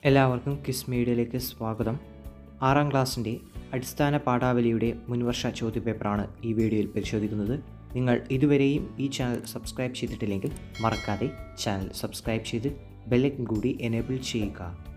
എല്ലാവർക്കും ക്വിസ് മീഡിയയിലേക്ക് സ്വാഗതം. 6ാം ക്ലാസ്സിൻ്റെ അടിസ്ഥാന പാഠാവലിയുടെ മുൻവർഷ ചോദ്യപേപ്പറാണ് ഈ വീഡിയോയിൽ പരിശോധിക്കുന്നത്. നിങ്ങൾ ഇതുവരെയും ഈ ചാനൽ സബ്സ്ക്രൈബ് ചെയ്തിട്ടില്ലെങ്കിൽ മറക്കാതെ ചാനൽ സബ്സ്ക്രൈബ് ചെയ്ത് ബെല്ലൈക്കൺ കൂടി എനേബിൾ ചെയ്യുക.